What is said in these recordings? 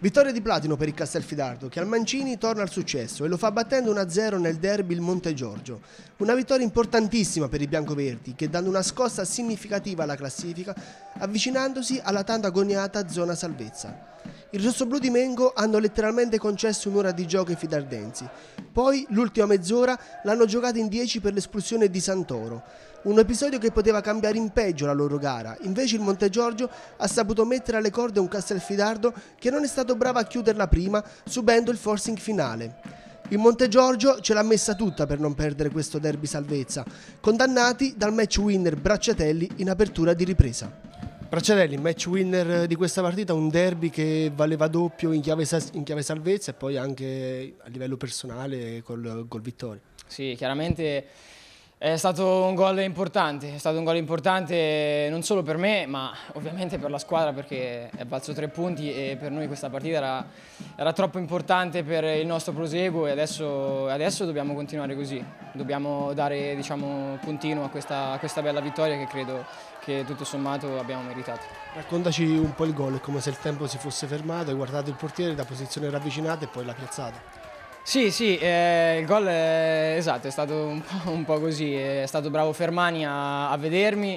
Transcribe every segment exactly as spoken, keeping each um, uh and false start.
Vittoria di platino per il Castelfidardo, che al Mancini torna al successo e lo fa battendo uno a zero nel derby il Montegiorgio. Una vittoria importantissima per i biancoverdi, che danno una scossa significativa alla classifica, avvicinandosi alla tanto agoniata zona salvezza. I rossoblù di Mengo hanno letteralmente concesso un'ora di gioco ai fidardensi. Poi, l'ultima mezz'ora, l'hanno giocata in dieci per l'espulsione di Santoro. Un episodio che poteva cambiare in peggio la loro gara. Invece il Montegiorgio ha saputo mettere alle corde un Castelfidardo che non è stato bravo a chiuderla prima, subendo il forcing finale. Il Montegiorgio ce l'ha messa tutta per non perdere questo derby salvezza, condannati dal match winner Bracciatelli in apertura di ripresa. Bracciatelli, match winner di questa partita, un derby che valeva doppio in chiave, in chiave salvezza e poi anche a livello personale col gol vittoria. Sì, chiaramente è stato un gol importante, è stato un gol importante non solo per me, ma ovviamente per la squadra, perché è valso tre punti e per noi questa partita era, era troppo importante per il nostro proseguo e adesso, adesso dobbiamo continuare così, dobbiamo dare, diciamo, puntino a questa, a questa bella vittoria che credo che tutto sommato abbiamo meritato. Raccontaci un po' il gol, è come se il tempo si fosse fermato, hai guardato il portiere da posizione ravvicinata e poi l'ha piazzata. Sì, sì, eh, il gol è, esatto, è stato un po', un po' così, è stato bravo Fermani a, a vedermi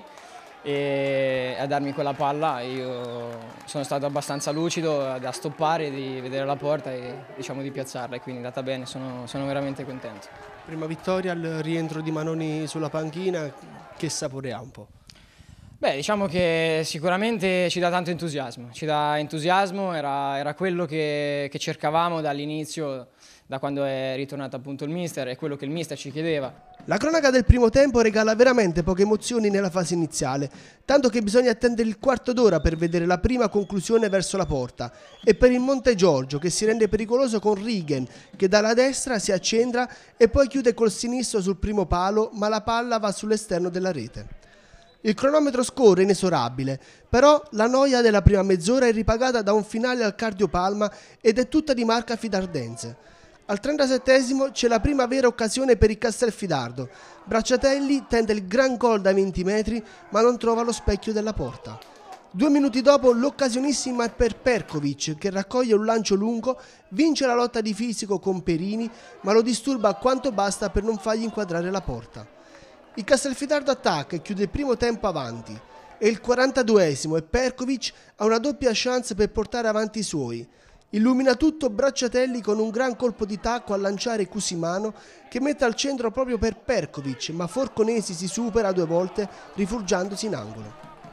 e a darmi quella palla. Io sono stato abbastanza lucido da stoppare, di vedere la porta e diciamo di piazzarla, e quindi è andata bene, sono, sono veramente contento. Prima vittoria, il rientro di Manoni sulla panchina, che sapore ha un po'? Beh, diciamo che sicuramente ci dà tanto entusiasmo, ci dà entusiasmo, era, era quello che, che cercavamo dall'inizio, da quando è ritornato appunto il mister, è quello che il mister ci chiedeva. La cronaca del primo tempo regala veramente poche emozioni nella fase iniziale, tanto che bisogna attendere il quarto d'ora per vedere la prima conclusione verso la porta, e per il Montegiorgio che si rende pericoloso con Rigen che dalla destra si accentra e poi chiude col sinistro sul primo palo, ma la palla va sull'esterno della rete. Il cronometro scorre inesorabile, però la noia della prima mezz'ora è ripagata da un finale al cardiopalma ed è tutta di marca fidardense. Al trentasettesimo c'è la prima vera occasione per il Castelfidardo. Bracciatelli tenta il gran gol da venti metri, ma non trova lo specchio della porta. Due minuti dopo l'occasionissima è per Perkovic, che raccoglie un lancio lungo, vince la lotta di fisico con Perini, ma lo disturba quanto basta per non fargli inquadrare la porta. Il Castelfidardo attacca e chiude il primo tempo avanti. È il quarantaduesimo e Perkovic ha una doppia chance per portare avanti i suoi. Illumina tutto Bracciatelli con un gran colpo di tacco a lanciare Cusimano, che mette al centro proprio per Perkovic, ma Forconesi si supera due volte rifugiandosi in angolo.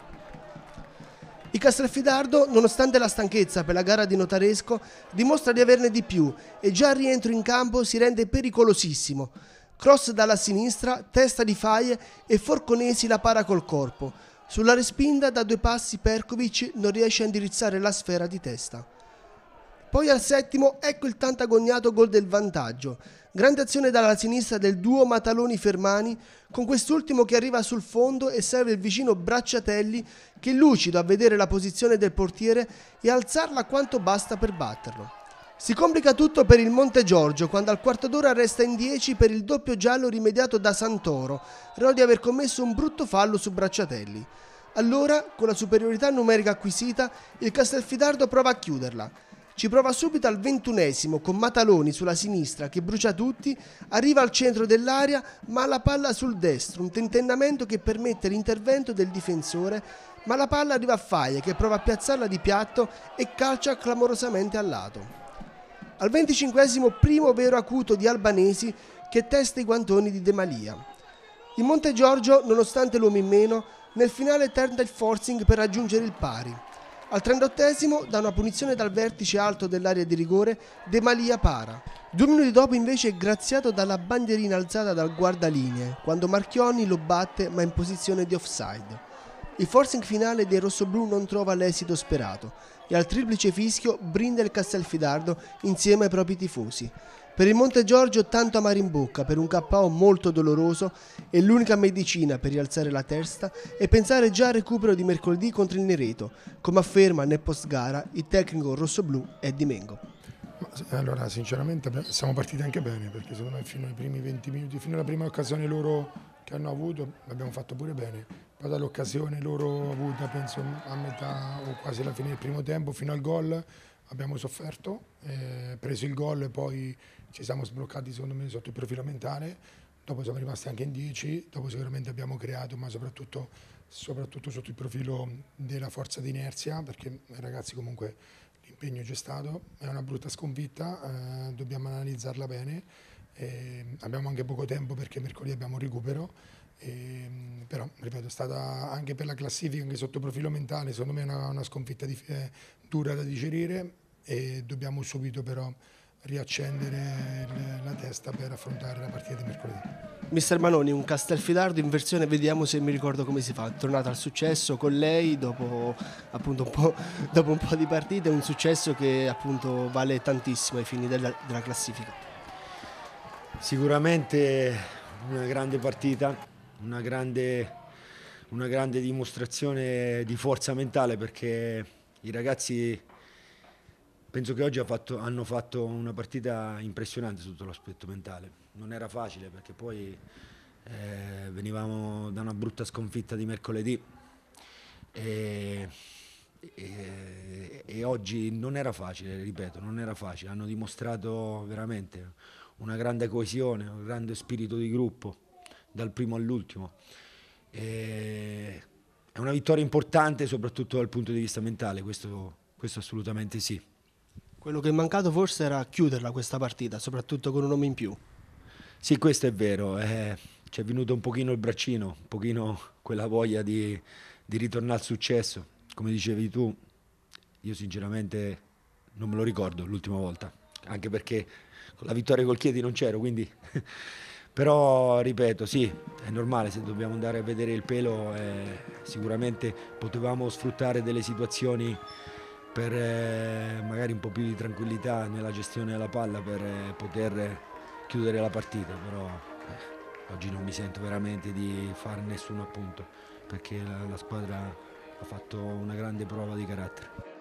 Il Castelfidardo, nonostante la stanchezza per la gara di Notaresco, dimostra di averne di più e già al rientro in campo si rende pericolosissimo. Cross dalla sinistra, testa di Faie e Forconesi la para col corpo. Sulla respinta da due passi Perkovic non riesce a indirizzare la sfera di testa. Poi al settimo ecco il tanto agognato gol del vantaggio. Grande azione dalla sinistra del duo Mataloni-Fermani, con quest'ultimo che arriva sul fondo e serve il vicino Bracciatelli, che è lucido a vedere la posizione del portiere e alzarla quanto basta per batterlo. Si complica tutto per il Montegiorgio quando al quarto d'ora resta in dieci per il doppio giallo rimediato da Santoro, reo di aver commesso un brutto fallo su Bracciatelli. Allora, con la superiorità numerica acquisita, il Castelfidardo prova a chiuderla. Ci prova subito al ventunesimo con Mataloni sulla sinistra che brucia tutti, arriva al centro dell'area ma la palla sul destro, un tentennamento che permette l'intervento del difensore, ma la palla arriva a Faie che prova a piazzarla di piatto e calcia clamorosamente al lato. Al venticinquesimo primo vero acuto di Albanesi che testa i guantoni di De Malia. Il Montegiorgio, nonostante l'uomo in meno, nel finale tenta il forcing per raggiungere il pari. Al trentottesimo, da una punizione dal vertice alto dell'area di rigore, De Malia para. Due minuti dopo invece è graziato dalla bandierina alzata dal guardalinee, quando Marchionni lo batte ma in posizione di offside. Il forcing finale dei rossoblù non trova l'esito sperato e al triplice fischio brinda il Castelfidardo insieme ai propri tifosi. Per il Montegiorgio tanto amaro in bocca per un K O molto doloroso e l'unica medicina per rialzare la testa è pensare già al recupero di mercoledì contro il Nereto, come afferma nel post gara il tecnico rossoblù Eddie Mengo. Allora sinceramente siamo partiti anche bene, perché secondo me fino ai primi venti minuti, fino alla prima occasione loro che hanno avuto l'abbiamo fatto pure bene, poi dall'occasione loro avuta penso a metà o quasi alla fine del primo tempo fino al gol abbiamo sofferto, eh, preso il gol e poi ci siamo sbloccati secondo me sotto il profilo mentale, dopo siamo rimasti anche in dieci, dopo sicuramente abbiamo creato, ma soprattutto, soprattutto sotto il profilo della forza di inerzia, perché ragazzi comunque l'impegno c'è stato, è una brutta sconfitta, eh, dobbiamo analizzarla bene, eh, abbiamo anche poco tempo perché mercoledì abbiamo un recupero, eh, però ripeto è stata anche per la classifica, anche sotto profilo mentale, secondo me è una, una sconfitta di, eh, dura da digerire e dobbiamo subito però riaccendere il, la testa per affrontare la partita di mercoledì. Mister Manoni, un Castelfidardo in versione, vediamo se mi ricordo come si fa, è tornato al successo con lei dopo appunto un po', dopo un po' di partite, un successo che appunto vale tantissimo ai fini della, della classifica. Sicuramente una grande partita, una grande, una grande dimostrazione di forza mentale, perché i ragazzi penso che oggi ha fatto, hanno fatto una partita impressionante sotto l'aspetto mentale. Non era facile perché poi eh, venivamo da una brutta sconfitta di mercoledì e, e, e oggi non era facile, ripeto, non era facile. Hanno dimostrato veramente una grande coesione, un grande spirito di gruppo dal primo all'ultimo. E è una vittoria importante soprattutto dal punto di vista mentale, questo, questo assolutamente sì. Quello che è mancato forse era chiuderla questa partita, soprattutto con un uomo in più. Sì, questo è vero, eh, ci è venuto un pochino il braccino, un pochino quella voglia di, di ritornare al successo. Come dicevi tu, io sinceramente non me lo ricordo l'ultima volta, anche perché con la vittoria col Chieti non c'ero, quindi... Però, ripeto, sì, è normale, se dobbiamo andare a vedere il pelo, eh, sicuramente potevamo sfruttare delle situazioni per eh, magari un po' più di tranquillità nella gestione della palla per eh, poter chiudere la partita, però eh, oggi non mi sento veramente di fare nessun appunto perché la, la squadra ha fatto una grande prova di carattere.